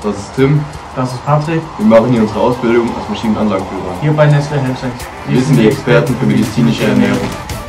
Das ist Tim. Das ist Patrick. Wir machen hier unsere Ausbildung als Maschinenanlagenführer. Hier bei Nestle Helpside. Wir sind die Experten für medizinische Ernährung.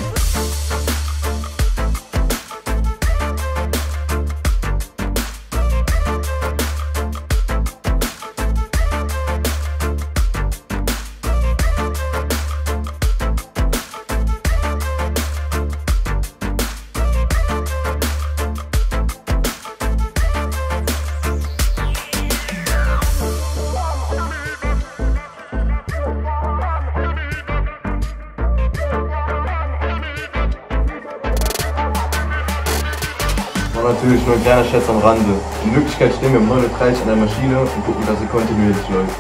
Und natürlich nur ein kleiner Scherz am Rande. In Wirklichkeit stehen wir um 9:30 Uhr an der Maschine und gucken, dass sie kontinuierlich läuft.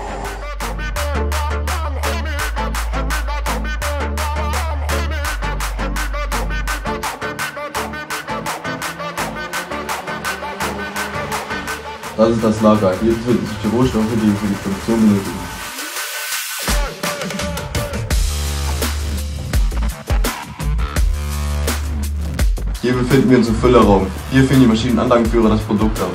Das ist das Lager. Hier befinden sich die Rohstoffe, die wir für die Produktion benötigen. Hier befinden wir uns im Füllerraum. Hier führen die Maschinenanlagenführer das Produkt ab.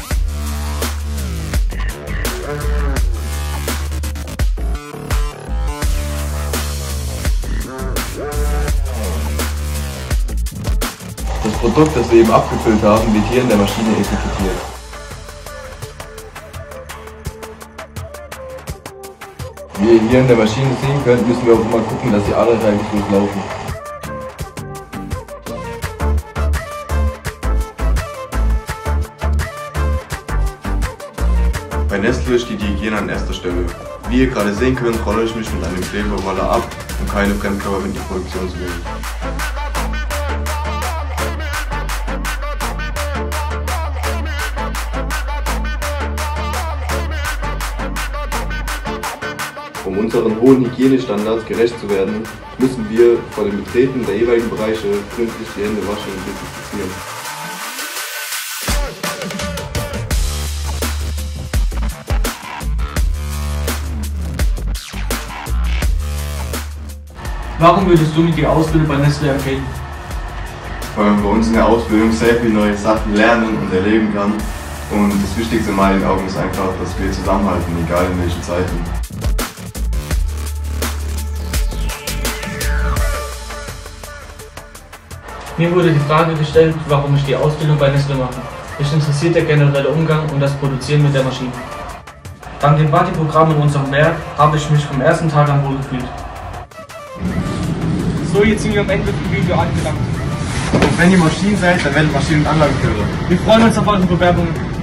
Das Produkt, das wir eben abgefüllt haben, wird hier in der Maschine etikettiert. Wie ihr hier in der Maschine sehen könnt, müssen wir auch immer gucken, dass sie alle reibungslos laufen. Bei Nestle steht die Hygiene an erster Stelle. Wie ihr gerade sehen könnt, rolle ich mich mit einem Kleberoller ab, um keine Fremdkörper mit in die Produktion zu nehmen. Um unseren hohen Hygienestandards gerecht zu werden, müssen wir vor dem Betreten der jeweiligen Bereiche gründlich die Hände waschen und desinfizieren. Warum würdest du mir die Ausbildung bei Nestle empfehlen? Weil man bei uns in der Ausbildung sehr viele neue Sachen lernen und erleben kann. Und das Wichtigste in meinen Augen ist einfach, dass wir zusammenhalten, egal in welchen Zeiten. Mir wurde die Frage gestellt, warum ich die Ausbildung bei Nestle mache. Mich interessiert der generelle Umgang und das Produzieren mit der Maschine. Dank dem Buddy-Programm in unserem Werk habe ich mich vom ersten Tag an wohl gefühlt. So, jetzt sind wir am Ende vom Video angelangt. Und wenn ihr Maschinen seid, dann werdet Maschinenanlagenführer. Wir freuen uns auf eure Bewerbungen.